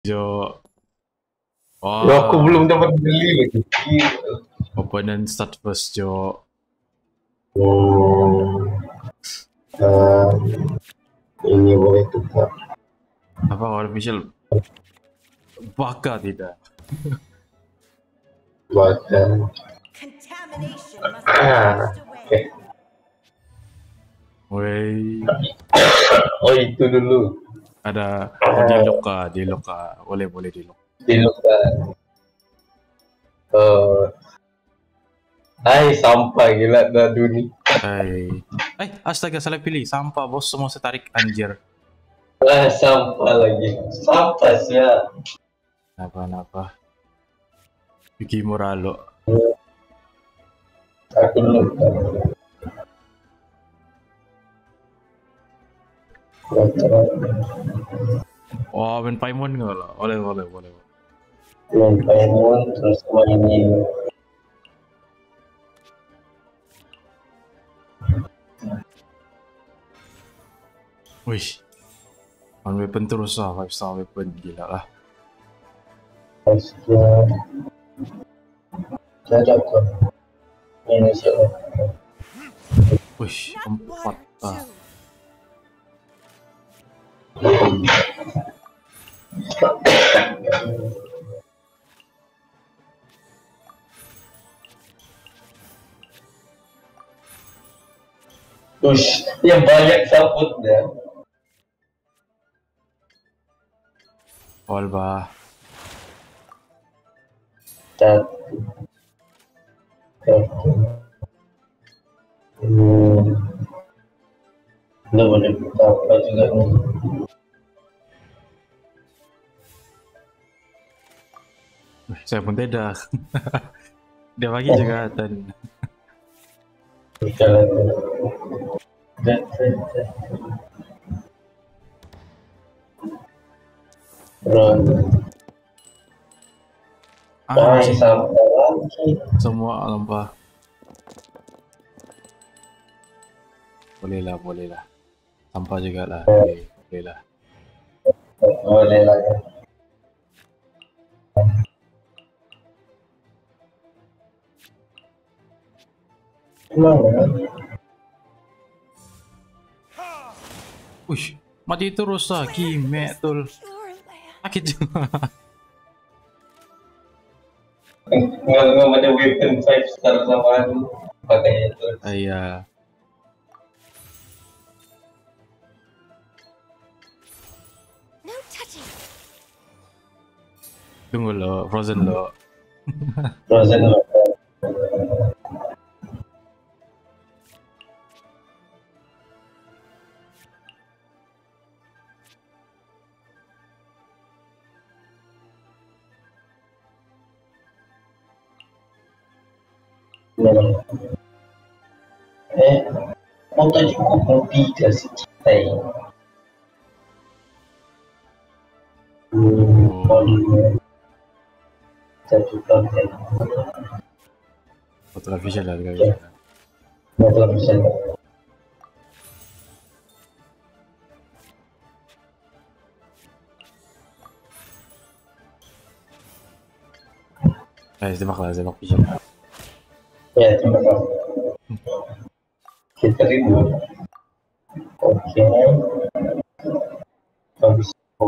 Jo. Ya, aku Wah, belum dapat beli lagi. opponent start first Jo. Hmm, ini boleh tukar. Apa official? Baka tidak. Bahkan. Contamination must be washed away. Oke. Woi, Oh, itu dulu. ada di loka. Boleh di loka. Dilukan. Hai, sampah gila dadu nih. Astaga salah pilih. Sampah bos semua setarik anjir. Sampah lagi. Sampah sih ya. Apa? Yuki Moralo. Aku lupa. Wah, main Paimon nggak lo? Boleh. Main Paimon terus mainin. Wih, on weapon terus lah, 5 star weapon gila lah. Astaga. Cocok tuh. Ini siapa? Wih, 4 ah. Ush, yang banyak sabutnya. All bah. Satu. Nggak boleh buka apa juga nih. Saya pun tidak. Dia bagi juga dan Buka lagi. Terus. anjing Sampah lagi. semua lempah. Boleh lah. Sampah juga lah. Boleh lah. Boleh lagi. Wih, mati terus lah, Kime tul. Sakit juga. Nggak ada weapon 5 star sama pakai itu. Iya. No touching. Tunggu lo, Frozen lo. Frozen loh. Mau tadi kumpul 3 sih kita ini. Satu konten. Foto visual lah, visual. Motor bisa. Zebak visual. Ya, terima kasih. Kita ribu. Oke. Habis.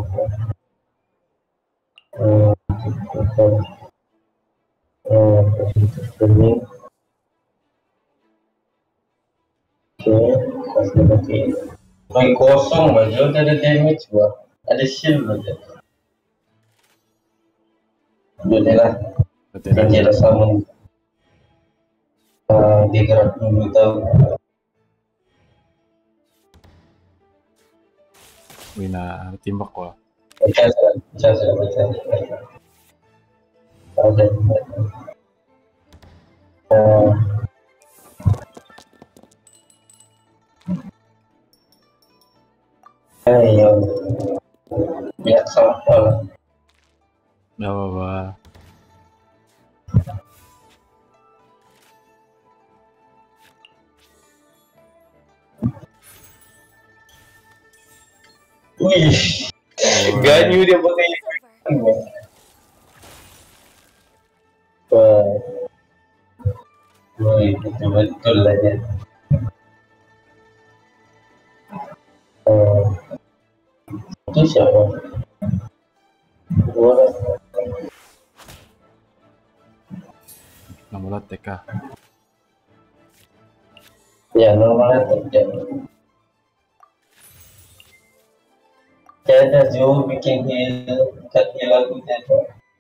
Ini. Oke, kasih lagi. Main kosong aja udah ada damage gua. Ada shield aja. Udah lah. Nanti ada summon. Dia gerak dulu tahu. Wina timbak gua. Baca. Ada. Ayo. Biar sampah lah. Gak apa-apa. Wih, ganyu dia pakai Wah, betul-betul lah ya. Itu siapa? Gua Nomor TK. ya normalnya tidak. Kayaknya Joe bikin cut heal aku itu.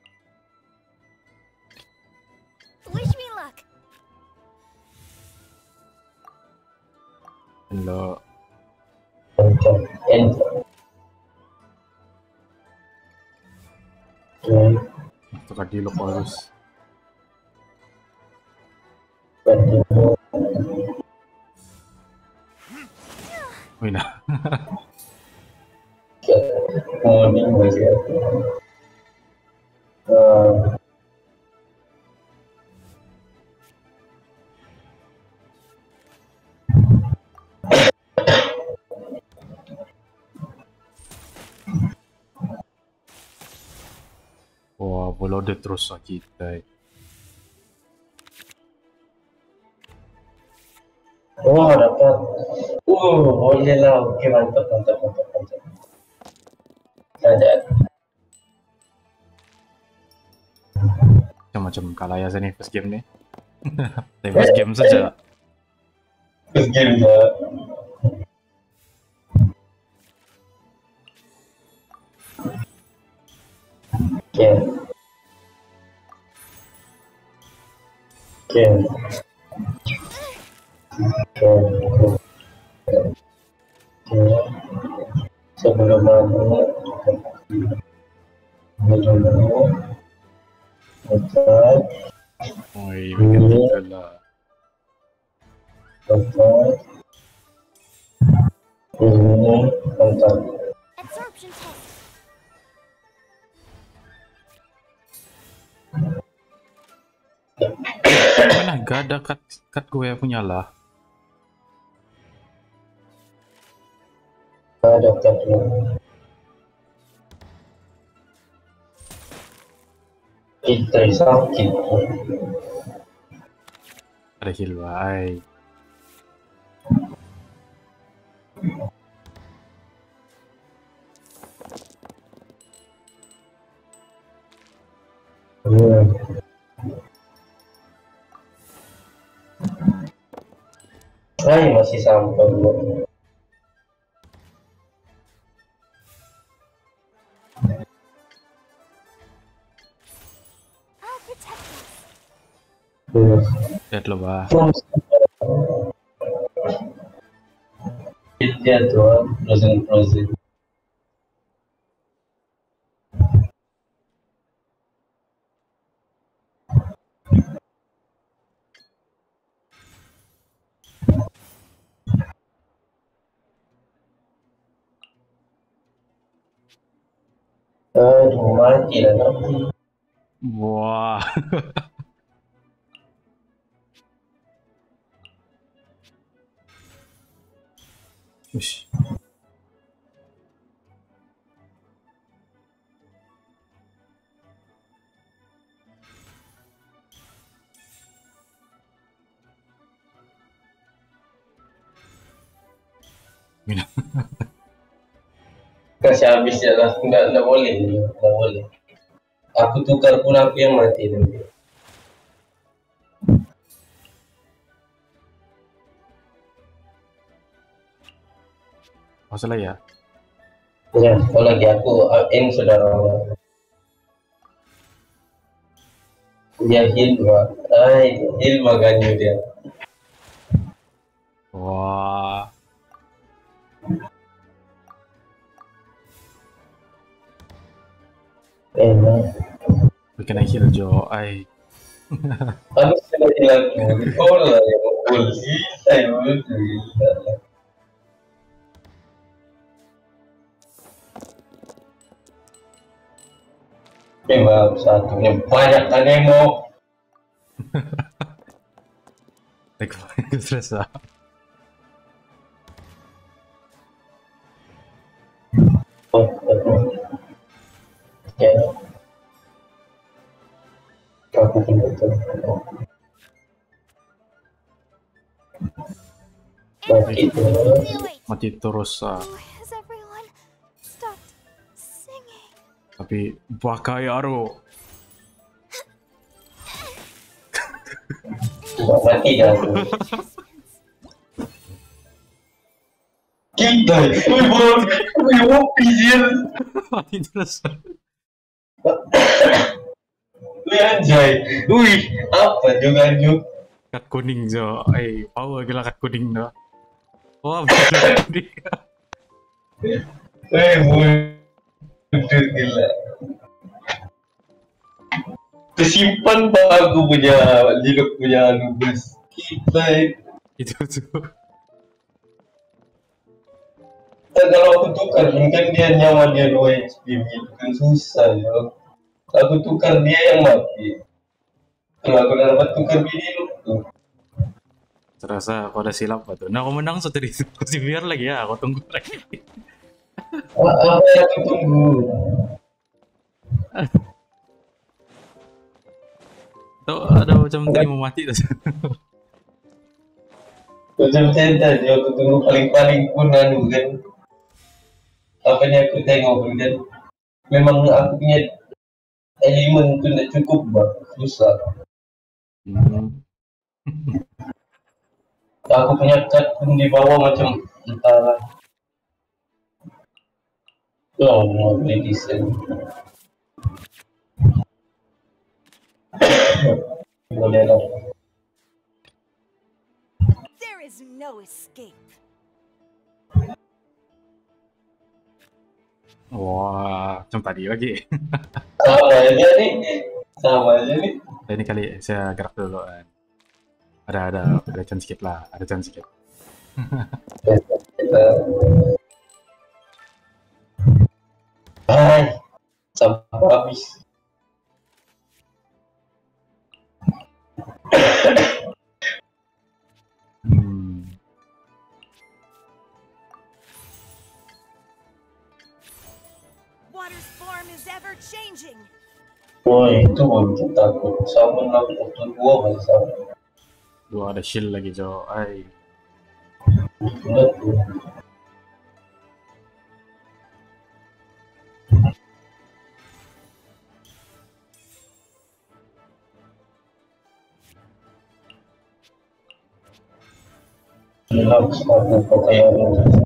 Wish me luck. Lo Enter. tukar di lo harus. Wih nah. Morning masih ada. Wah, bola udah terus lah kita. Oh dapat. Boleh lah. Oke mantap. Ada. Macam-macam kalah ya nih first game nih. Tapi first game saja. Terus game ya. Oke. Sebelum Wih, begitu lah. Ini mantap. Absorption test. Mana gak ada cut gue punya lah. Ada tapi kita sakit. Ada heal bye. Masih sampai dulu. I'll protect us. Lihat lo bah. Dia tuh frozen. Mati lah nanti. Wah. Ush. Mina. Kasih habis ya lah, nggak boleh. Aku tukar pun aku yang mati nanti. Masalah ya. Ya, kalau lagi aku aim saudara. Dia heal maganya dia. Wah. Enak. Bikin heal Jo. Ay. Ano sila ilang ikaw lah yung pulsi tayo Diba satu yung banyak tanay mo. Stress ah. Okay. Aku punya itu. Mati terus. Mati terus Has everyone stopped singing? tapi pakai aro. Cuma mati dah aku. Kita, wih bang, wih wopi sih. Mati terus. Wih anjay, wih apa juga anjuk. Kat kuning jo, power gila kat kuning do. Wah, betul kat kuning. Wih betul gila. Kesimpan pak aku punya Linux punya Anubis. Kita Itu tuh. kalau aku tukar kan dia nyawa dia 2 HP gitu kan susah ya. Aku tukar dia yang mati. Kalau aku dapat tukar bini lu. Terasa aku ada silap apa tuh. Nah, aku menang so tadi si biar lagi ya, aku tunggu lagi. Apa yang aku tunggu? Tuh ada macam tadi mau mati tuh. Macam saya tadi aku tunggu paling-paling pun anu kan. Apa yang aku tengok pun kan. Memang aku punya elemen tu tak cukup bang. Susah. Aku punya card pun di bawah macam entahlah. Oh, mau beli desain. Boleh lah. There is no escape. Wah, macam tadi lagi. Sama aja nih. Sama aja nih. Ini kali saya gerak dulu kan. Ada chance sedikit lah, ada chance sedikit. Hai, sampai habis. Water's form is ever changing. Wah itu baru takut. Sama aku waktu 2 masih sama. Dua ada shield lagi Jo. Udah tuh. Hilang aku pakai yang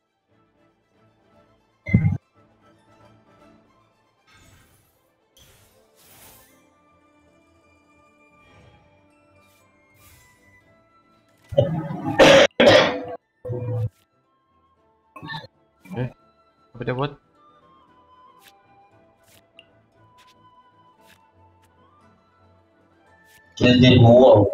Apa dia buat? jadi wow.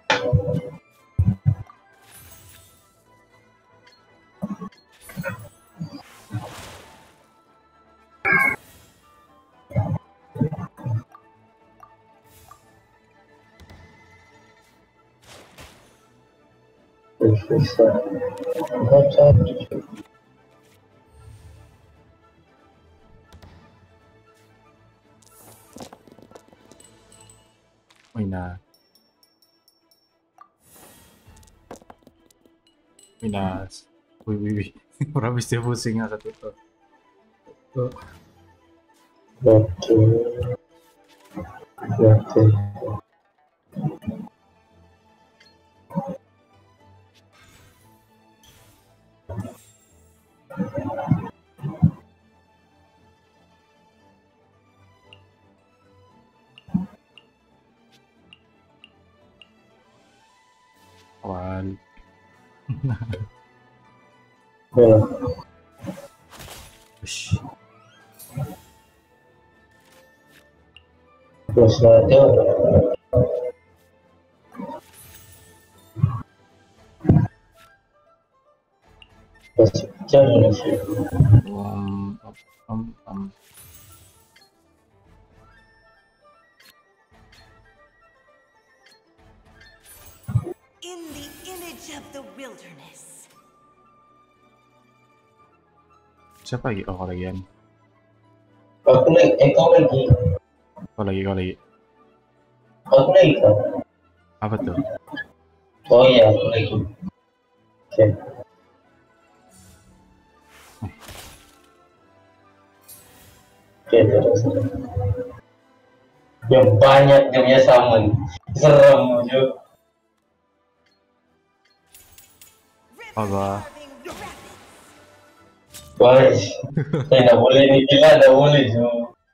Susah. Baca. Minas. Wih. Orang habis dia pusing satu tuh. Oke. Awal. Ush. Terus ada jangan sih. In the image of the wilderness. Siapa lagi? Oh, lagi kan. Aku naik kau lagi. Kau lagi. Aku lagi kan? Apa tuh? Oh iya, aku lagi. Oke. Oke, terus. Yang banyak gamenya sama nih. Serem juga. Apa? Wah, saya nggak boleh nih, gila nggak boleh Jo.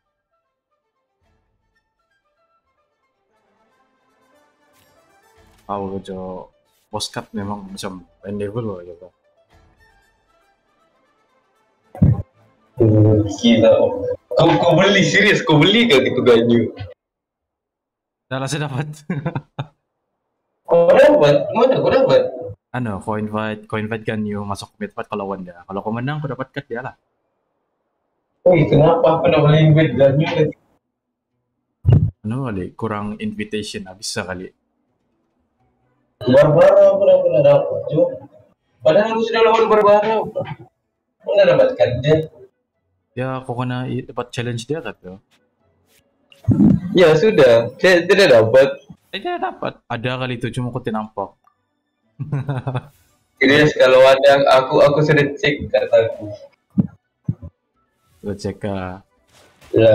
Tahu jo postcard memang macam lain level loh ya Pak. Gila. Kau beli serius, kau beli gak gitu ganyu? Dah saya dapat. Kau dapat? Mana kau dapat? Ano, co-invite kan yung masuk mid fight kalau lawan dia. Kalau kau menang, kau dapat card dia lah. Wih, kenapa aku nggak boleh invite ganyu lagi? Ano kali, kurang invitation lah, bisa kali. Barbara aku nggak pernah dapat Jo. Padahal aku sudah lawan Barbara. Aku nggak dapatkan dia. Ya, kau kena dapat challenge dia kan tuh. Ya sudah, saya tidak dapat. Dia dapat. Ada kali itu, cuma kau tinampak. Serius kalau ada aku sudah cek kataku. Lo cek Ya.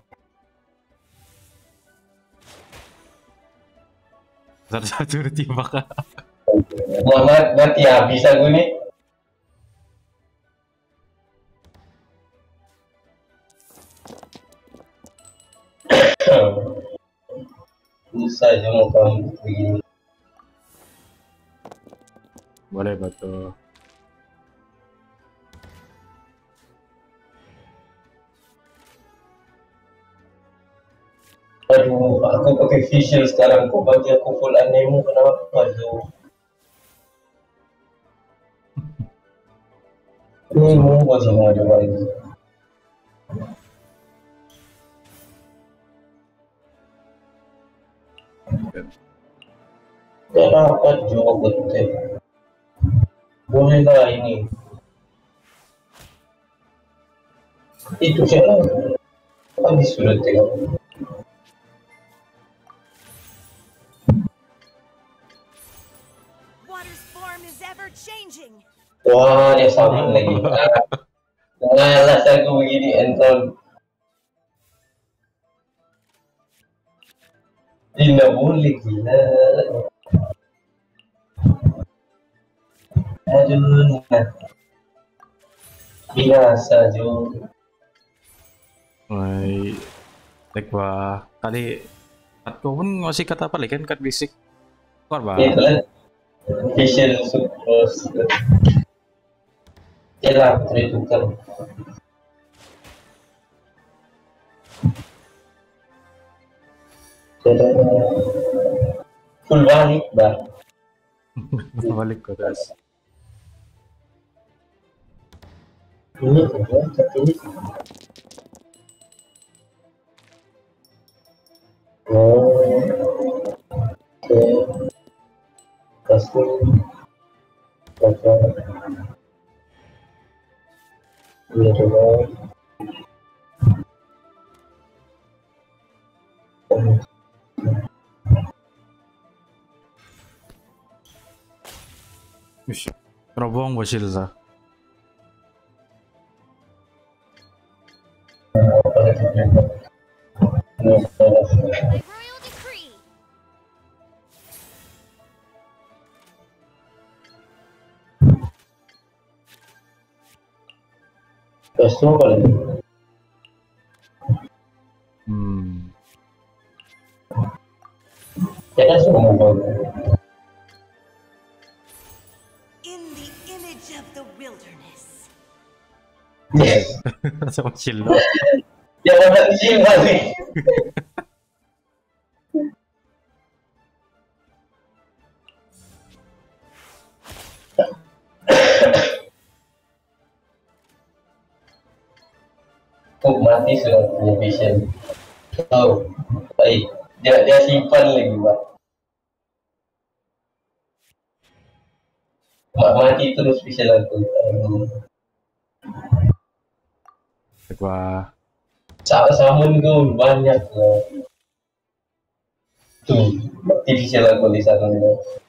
satu-satu ditembak. Muhammad mati habis aku nih. Susah aja mau kamu begini. Boleh betul. Aduh, aku pakai visual sekarang. Kok bagi aku full anemo kenapa Jo? Ini mau buat semua ada lagi. Gak dapat Jo betul. Boleh lah ini. Itu siapa? Habis sudah tengok. Water's form is ever changing. Wah, dia sama lagi. Ngalas aku begini, Anton. Tidak boleh, gila. Aduh, biasa, Jo. Ay, like ba, kali at ko pun ngasih kata apa kan kat basic. Kor ba? Itu lah. Facial super. Yalah, tertukar. Full balik, bah. Balik ko terus. Ini kan, ini. Oh, oke. Kasih. Oke. Ini coba. Wish, terobong ba sila sa? Royal decree. Kasih apa lagi? Ya kan semua mau. In the image of the wilderness. Yes. Sama chill. Yang ada di sini balik. Mati sudah punya vision. Oh, baik. Dia simpan lagi, Pak. Mati terus vision aku. Ba? Sama-sama itu banyak lah. tuh artificial aku di sana.